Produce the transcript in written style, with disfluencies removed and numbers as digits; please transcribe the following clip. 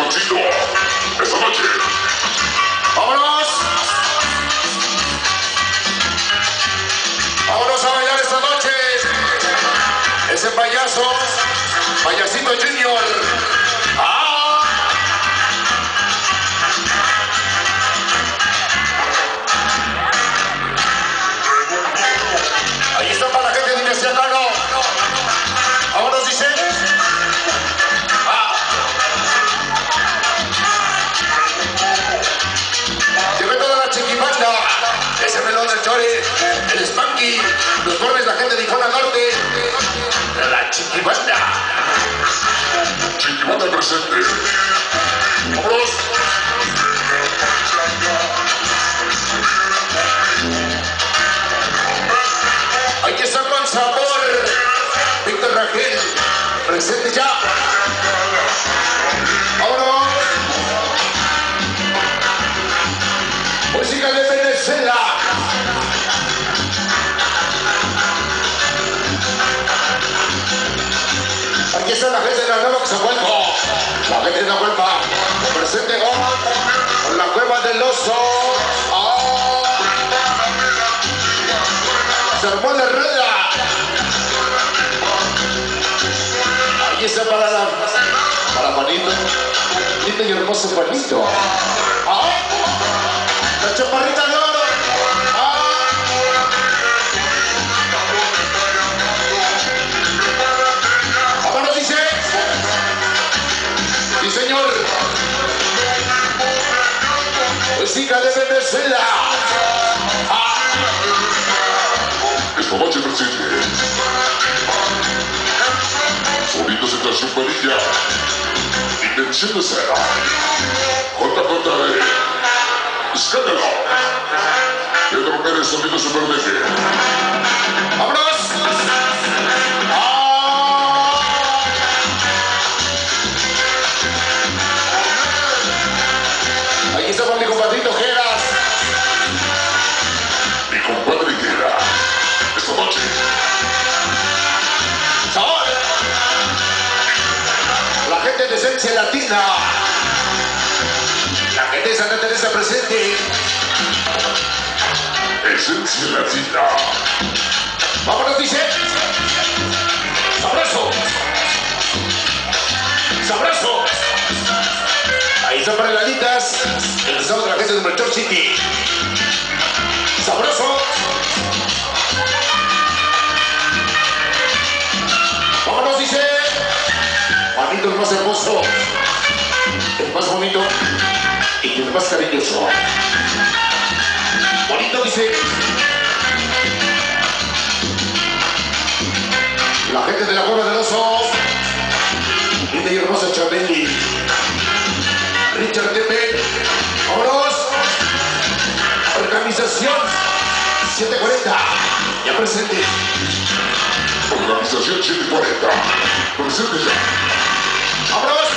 Panchito, esta noche. ¡Vámonos! ¡Vámonos a bailar esta noche! Ese payaso, Payasito Junior. ¡Ah! Ahí está para la gente de Dinastía Cano. Vámonos, dice. Llevé toda la chiquibanda, ese melón del Chori, el Spanky, los cornes, la gente de Icona Norte, la chiquibanda. Chiquibanda presente. Vámonos. Aquí está con sabor, Víctor Rangel, presente ya. Vámonos. Música de Venezuela. Aquí está la gente de la Nueva Xahualco. La gente de la Huelva. Presente con la Cueva del Oso. ¡Oh! Se armó la rueda. Aquí está para Juanito. Lindo y hermoso Juanito. ¡Oh! La chaparrita de oro. ¡Ah! Vámonos, dice. Sí, señor. Música de Venezuela. ¡Ah! Esta noche presente. Sonidos en la chuparilla. Intención de ser. JJ. Escándalo. Pedro Pérez, sonido supermente. ¡Vámonos! ¡Ah! Aquí está con mi compadrito Geras. Mi compadre Guerra. Esta noche. ¡Sabor! La gente de Esencia Latina. La gente de Santa Teresa presente. Esencia Latina. Vámonos, dice. Sabroso. Sabroso. Ahí están para heladitas. Empezamos con la gente de Melchor City. Sabroso. Vámonos, dice. Juanito, el más hermoso, el más bonito y el más cariñoso. Bonito, dice. La gente de la Cueva del Oso. Linda y hermosa Chabeli. Richard Tepe. Vámonos. Organización 740. Ya presente. Organización 740. Presente ya. ¡Vámonos!